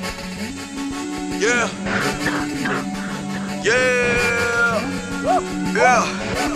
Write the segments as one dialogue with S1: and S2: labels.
S1: Yeah. Yeah. Yeah.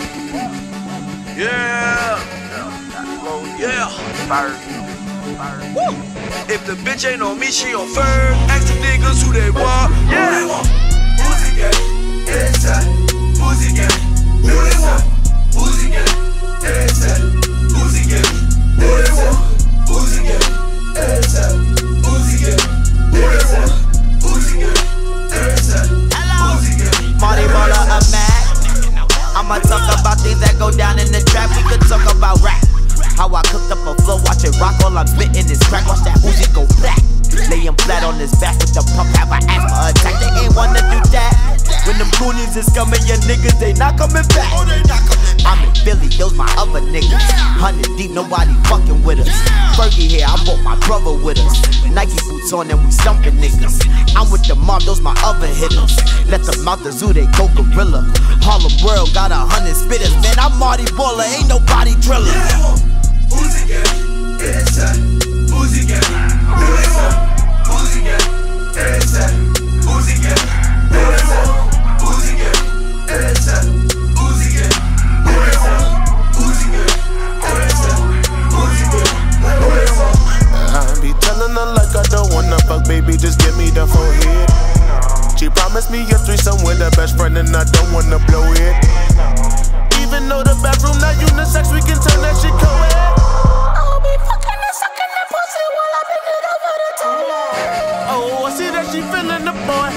S1: Yeah. Yeah. Woo. If the bitch ain't on me, she on Ferg. Ask the niggas who they want. Yeah.
S2: Uzi gang, inside. Uzi gang, who they want? Uzi gang, inside. Uzi gang, who they want? Uzi gang, inside. Uzi gang, who they want? Uzi gang, inside. Uzi gang.
S3: Marty Baller, a Mac. I'ma talk about things that go down in the trap. We could talk about rap. How I cooked up a flow, watch it rock. All I'm spitting is crack. Watch that Uzi go black. Lay him flat on his back with the pump. Have an asthma attack. They ain't wanna do that. When them goonies is coming, your niggas, they not coming back. I'm in Philly, those my other niggas. 100 deep, nobody fucking with us. Fergie here, I brought my brother with us. Nike boots on and we stumping niggas. I'm with the mob, those my other hitters. Let them out the zoo, they go gorilla. Harlem World got 100 spitters. Man, I'm Marty Baller, ain't nobody driller.
S2: Uzi gang, inside. Uzi gang, who they want? Uzi gang, inside. Uzi gang, who they want? Uzi gang, inside. Uzi gang, who they want? Uzi gang, inside. Uzi gang, who they want?
S4: I be telling her like I don't wanna fuck, baby, just give me the forehead. She promised me a threesome with her best friend and I don't wanna blow it. Even though the bathroom not unisex, we can turn that shit co-ed.
S3: I'll be fucking and sucking that pussy while I bring it over the toilet.
S4: Oh, I see that she feeling the boy.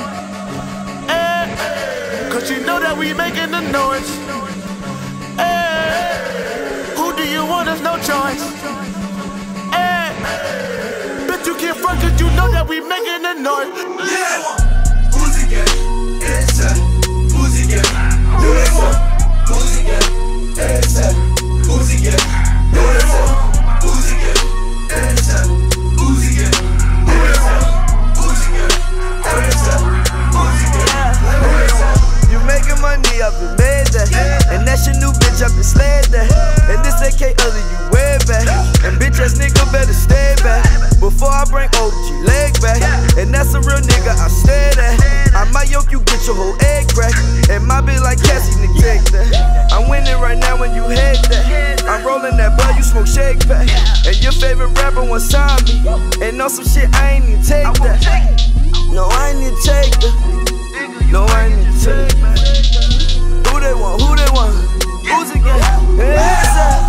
S4: Cause she know that we making the noise. Who do you want? There's no choice. Bitch, you can't front cause you know that we making the noise.
S2: Yeah. Uzi gang, inside. Uzi gang, who they want? Uzi gang, inside. Uzi gang, who they want? Uzi gang, inside. Uzi gang, who they want? Uzi gang, inside. Uzi gang, who they want?
S1: You making money, I been made that. And that's your new bitch, I been slayed that. And this AK other, you way back. And bitch ass nigga better stay back. Before I bring OG leg back. And that's a real nigga, I stay that. I might yoke you, get your whole egg crack. And my bitch like Cassie, nigga, take that. I'm winning right now when you hate that. I'm rolling that bud, you smoke shake pack. And your favorite rapper want sign me. And on some shit, I ain't even take that. No, I ain't even take that. No, I ain't even take that. Who they want? Who they want? Who's it again?